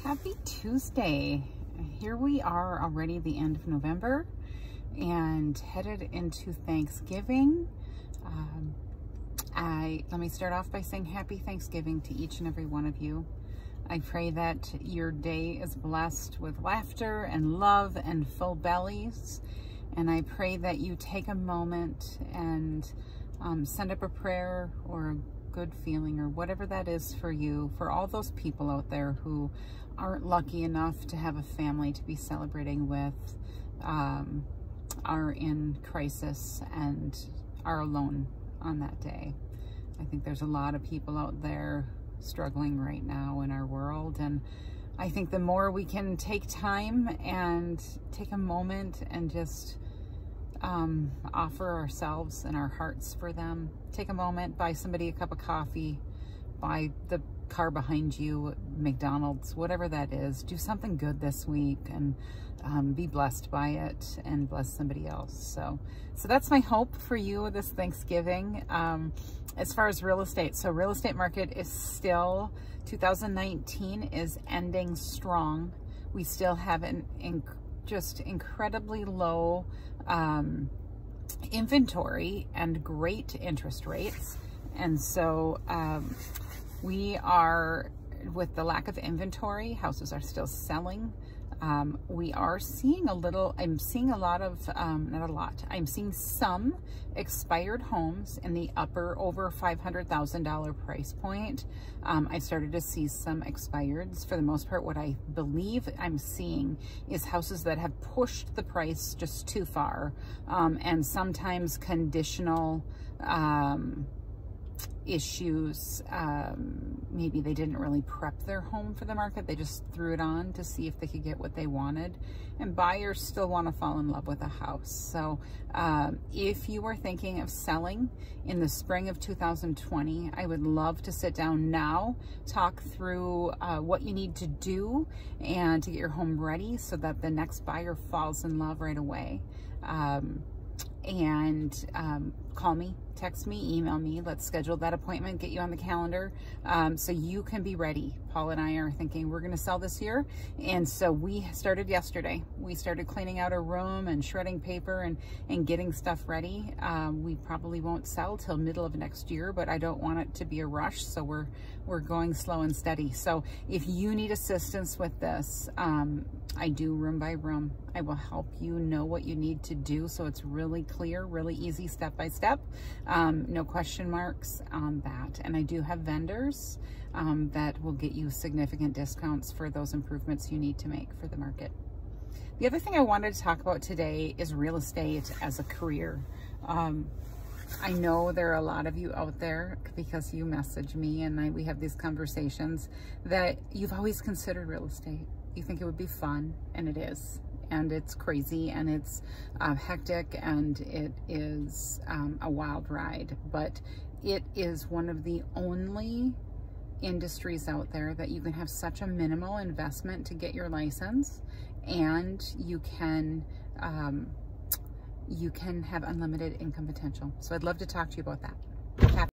Happy Tuesday. Here we are already the end of November and headed into Thanksgiving. Let me start off by saying happy Thanksgiving to each and every one of you. I pray that your day is blessed with laughter and love and full bellies. And I pray that you take a moment and send up a prayer or a good feeling or whatever that is for you, for all those people out there who aren't lucky enough to have a family to be celebrating with, are in crisis and are alone on that day. I think there's a lot of people out there struggling right now in our world, and I think the more we can take time and take a moment and just offer ourselves and our hearts for them. Take a moment, buy somebody a cup of coffee, buy the car behind you McDonald's, whatever that is. Do something good this week and be blessed by it and bless somebody else. So that's my hope for you this Thanksgiving. As far as real estate, so real estate market is still, 2019 is ending strong. We still have just incredibly low inventory and great interest rates. And so we are, with the lack of inventory, houses are still selling. We are seeing I'm seeing a lot of, not a lot, I'm seeing some expired homes in the over $500,000 price point. I started to see some expireds. For the most part, what I believe I'm seeing is houses that have pushed the price just too far, and sometimes conditional issues. Maybe they didn't really prep their home for the market. They just threw it on to see if they could get what they wanted. And buyers still want to fall in love with a house. So if you are thinking of selling in the spring of 2020, I would love to sit down now, talk through what you need to do and to get your home ready so that the next buyer falls in love right away. Call me, text me, email me. Let's schedule that appointment, get you on the calendar, so you can be ready. Paul and I are thinking we're going to sell this year. And so we started yesterday. We started cleaning out a room and shredding paper and getting stuff ready. We probably won't sell till middle of next year, but I don't want it to be a rush. So we're going slow and steady. So if you need assistance with this, I do room by room. I will help you know what you need to do so it's really clear, really easy, step by step. No question marks on that. And I do have vendors that will get you significant discounts for those improvements you need to make for the market. The other thing I wanted to talk about today is real estate as a career. I know there are a lot of you out there, because you message me and we have these conversations, that you've always considered real estate. You think it would be fun, and it is. And it's crazy, and it's hectic, and it is a wild ride. But it is one of the only industries out there that you can have such a minimal investment to get your license, and you can have unlimited income potential. So I'd love to talk to you about that.